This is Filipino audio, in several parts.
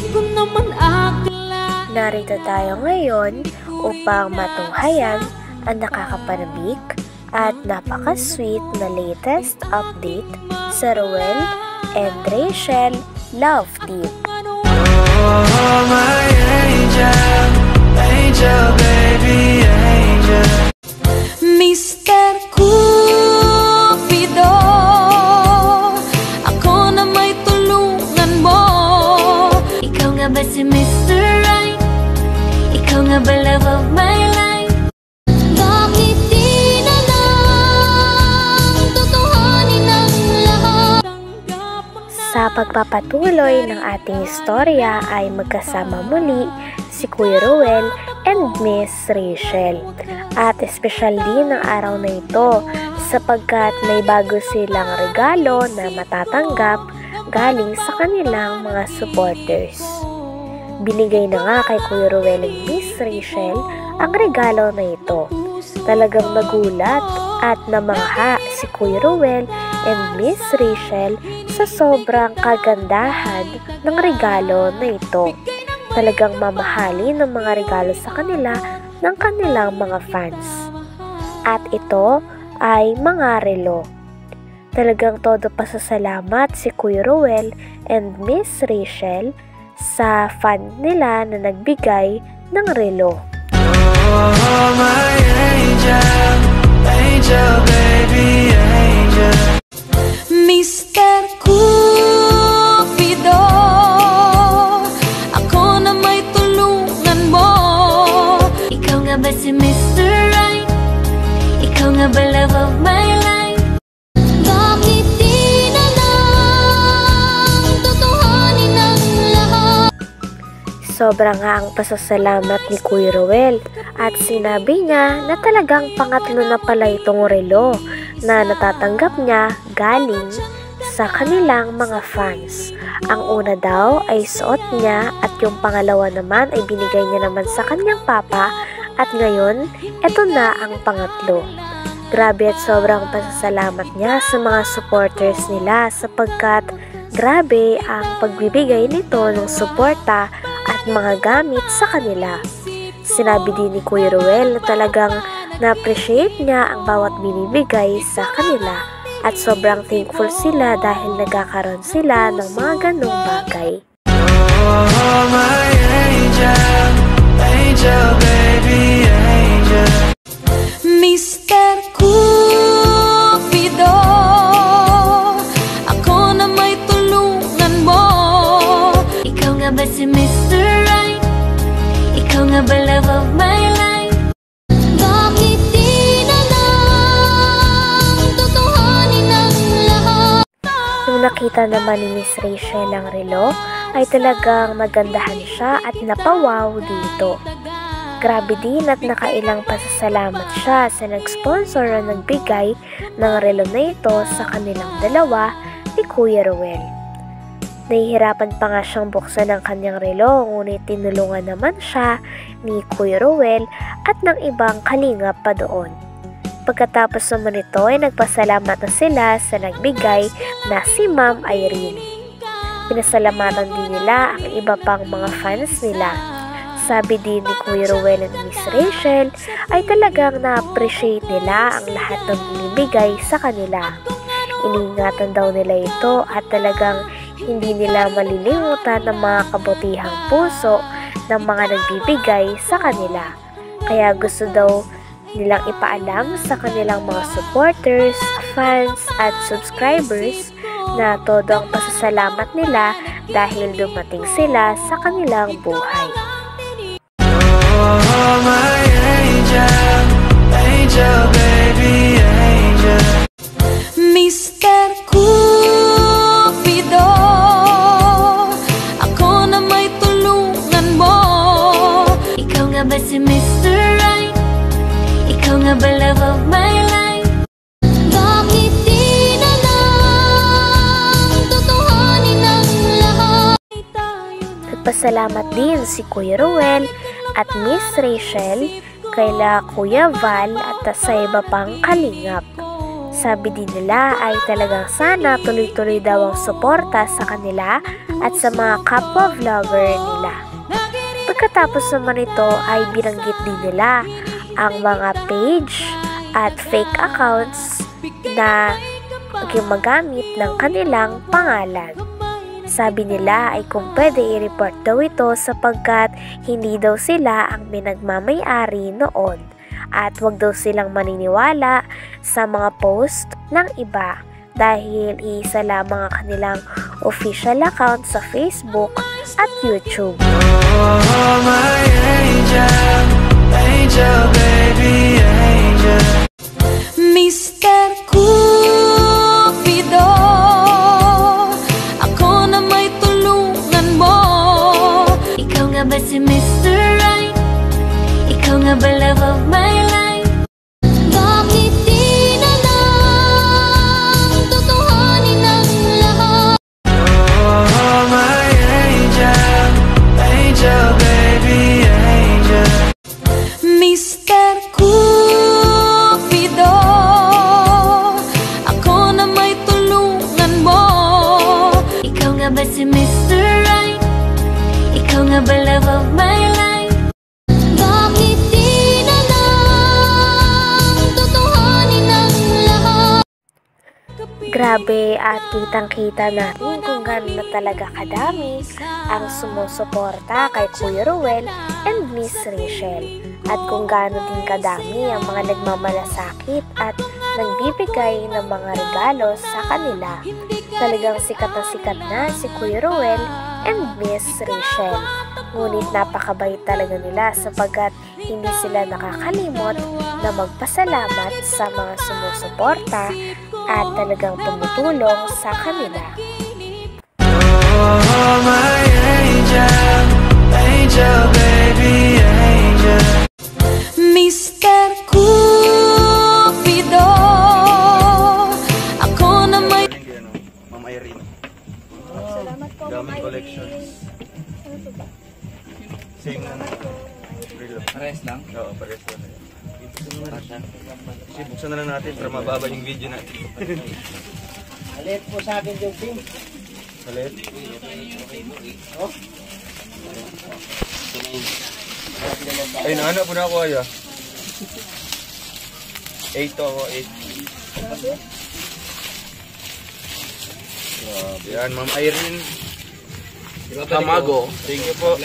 Narito tayo ngayon upang matunghayan ang nakakapanabik at napaka-sweet na latest update sa Ruel and Rachel Love Team. Oh, my angel, angel, baby, angel. Mr. Cupido, ako na may tulungan mo. Ikaw nga ba si Mr. Right? Ikaw nga ba love of my life? Bakit di na lang tutuhanin ang lahat? Sa pagpapatuloy ng ating istorya ay magkasama muli si Kuya Ruel and Miss Rachel. At espesyal din ang araw na ito sapagkat may bago silang regalo na matatanggap galing sa kanilang mga supporters. Binigay na nga kay Kuya Ruel and Miss Rachel ang regalo na ito. Talagang nagulat at namangha si Kuya Ruel and Miss Rachel sa sobrang kagandahan ng regalo na ito. Talagang mamahali ng mga regalo sa kanila ng kanilang mga fans. At ito ay mga relo. Talagang todo pasasalamat si Kuya Ruel and Miss Rachel sa fan nila na nagbigay ng relo. Oh, my angel, angel, baby, angel. Mr. Cupido, ako na may tulungan mo. Ikaw nga ba si Mr. Right? Ikaw nga ba love of my life? Bakit di na lang tutuhanin ang lahat? Sobra nga ang pasasalamat ni Kuya Ruel at sinabi niya na talagang pangatlo na pala itong relo na natatanggap niya galing sa kanilang mga fans. Ang una daw ay suot niya at yung pangalawa naman ay binigay niya naman sa kanyang papa at ngayon, eto na ang pangatlo. Grabe at sobrang pasasalamat niya sa mga supporters nila sapagkat grabe ang pagbibigay nito ng suporta at mga gamit sa kanila. Sinabi din ni Kuya Ruel na talagang na-appreciate niya ang bawat binibigay sa kanila at sobrang thankful sila dahil nagkakaroon sila ng mga ganong bagay. Oh, my angel, angel, baby, angel. Mr. Cupido, ako na may tulungan mo. Ikaw nga ba si Mr. Right? Ikaw nga ba love of my life? Bakit di na lang tutuhanin ang lahat? Nung nakita naman ni Miss Rachel ang relo, ay talagang nagandahan siya at napawaw dito. Grabe din at nakailang pasasalamat siya sa nag-sponsor o nagbigay ng relo na ito sa kanilang dalawa ni Kuya Ruel. Nahihirapan pa nga siyang buksan ang kanyang relo ngunit tinulungan naman siya ni Kuya Ruel at ng ibang kalingap pa doon. Pagkatapos naman ito ay nagpasalamat na sila sa nagbigay na si Ma'am Irene. Pinasalamatan din nila ang iba pang mga fans nila. Sabi din ni Kuya Ruel and Miss Rachel ay talagang na-appreciate nila ang lahat ng binibigay sa kanila. Iniingatan daw nila ito at talagang hindi nila malilimutan ang mga kabutihang puso ng mga nagbibigay sa kanila. Kaya gusto daw nilang ipaalam sa kanilang mga supporters, fans at subscribers na todo ang pasasalamat nila dahil dumating sila sa kanilang buhay. Oh, my angel, angel, baby, angel. Mr. Cupido, ako na may tulungan mo. Ikaw nga ba si Mr. Right? Ikaw nga ba love of my life? Bakit di na lang tutuhanin ang lahat? Nagpasalamat din si Kuya Ruel at Miss Rachel kaila Kuya Val at sa iba pang kalingap. Sabi din nila ay talagang sana tuloy-tuloy daw ang suporta sa kanila at sa mga kapwa vlogger nila. Pagkatapos naman ito ay binanggit din nila ang mga page at fake accounts na magamit ng kanilang pangalan. Sabi nila ay kung pwede i-report daw ito sapagkat hindi daw sila ang pinagmamay-ari noon at wag daw silang maniniwala sa mga post ng iba dahil isa lamang ang kanilang official account sa Facebook at YouTube. Oh, my angel, angel, baby, angel. Mr. Cupido, ako na may tulungan mo. Ikaw nga ba si Mr. Right? Ikaw nga ba love of my life? Bakit di na lang tutuhanin ang lahat? Oh, my angel, angel, baby, angel. Mr. Cupido, ako na may tulungan mo. Ikaw nga ba si Mr. Right? Ikaw nga ba love of my life? Bakit di na lang tutuhanin ang lahat? Grabe at kitang-kita natin kung gano'n na talaga kadami ang sumusuporta kay Kuya Ruel and Miss Rachel. At kung gaano din kadami ang mga nagmamalasakit at nagbibigay ng mga regalo sa kanila. Talagang sikat na si Kuya Ruel and Miss Rachel. Ngunit napakabait talaga nila sapagkat hindi sila nakakalimot na magpasalamat sa mga sumusuporta at talagang tumutulong sa kanila. Oh, my angel, angel, baby, angel. Mr. Cupido, ako na may... Ma'am Irene. Salamat po, Ma'am Irene. Collections. Same na pares lang? Oo, pares lang. Kasi buksan na lang natin para mababa yung video natin. Alit po sa akin yung pink. Salit. Oh. Ay, nahanap po na ako ay 8 to ako, 8. Yan, Ma'am Irene Tamago. Thank you po.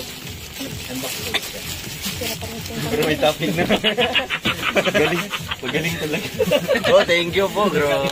Pero may topping na. Magaling talaga. Oh, thank you po, bro.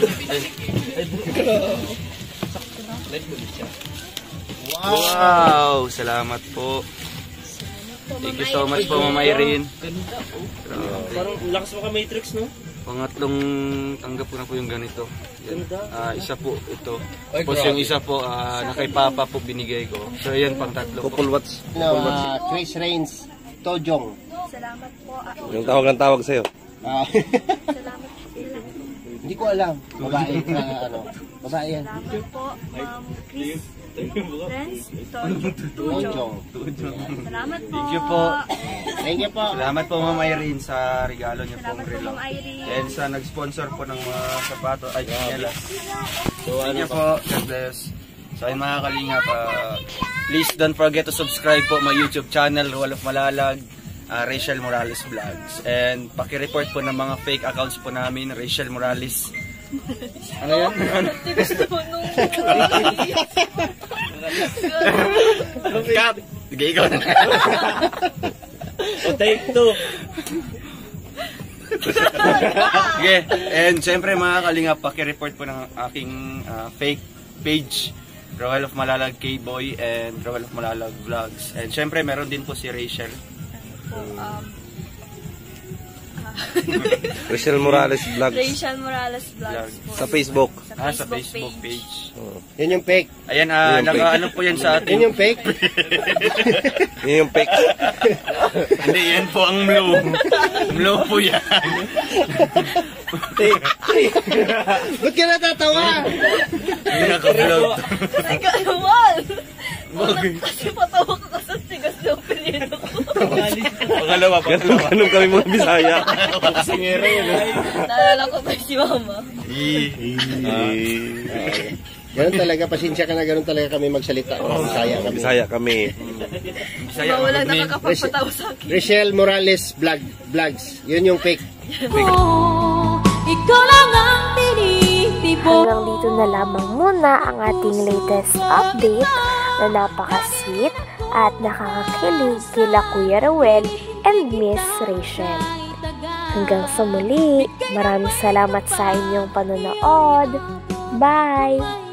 Wow, salamat po. Thank you so much po, Ma'am Irene. Parang lakas mo ka Matrix, no? Pangatlong tanggap ko na po yung ganito. Yan. Isa po ito. Tapos yung isa po na kay Papa po binigay ko. So yan pang tatlo po. Couple watts. Chris Reigns, Tojong. Salamat po. Yung tawag sa'yo. Salamat po. Hindi ko alam. Babae na ano. Babae yan. Salamat po, Chris. Friends, Tojong. salamat po. Thank you po. Thank you po. Salamat po, Ma'am Irene, sa regalo niyo pong Salamat po, relo. Ma'am Irene. And sa nag-sponsor po ng mga sapato ay chinelas. So ano po, God bless. So ayun mga kalingap, please don't forget to subscribe po my YouTube channel, Ruel of Malalag, Rachel Morales Vlogs. And paki-report po ng mga fake accounts po namin, Rachel Morales. Ano yan? Cut! Sige, ikaw na. Take two. Sige, and syempre mga kalingap, paki-report po ng aking fake page, Ruel of Malalag K-Boy and Ruel of Malalag Vlogs. And syempre meron din po si Rachel. Rachel Morales Vlogs. Rachel Morales Vlogs po. Sa Facebook. Sa Facebook page. Yan yung fake. Ayan, Yung naka-ano po yan sa Yan atin. yung fake. Yun yung fake. Hindi, yan po ang blue. Blue po yan. Ba't ka natatawa? Hindi naka-vlog. Teka, Wal! Kasi patawa ka kasi tigas na opinion ko. Pangalawa. Ganun kami mga Bisaya. Singero yun. Naalala ko pa si Mama. Ganun talaga, pasensya ka na, ganun talaga kami magsalita. Bisaya kami. Bisaya kami. Bisaya. Walang nakakapagpatawa sa akin. Richelle Morales Vlogs. Yun yung fake. Ikaw lang ang tinitibo. Hanggang dito na lamang muna ang ating latest update na napaka-sweet at nakakakilig kila Kuya Rowel and Miss Rachel. Hanggang sa muli, maraming salamat sa inyong panonood. Bye!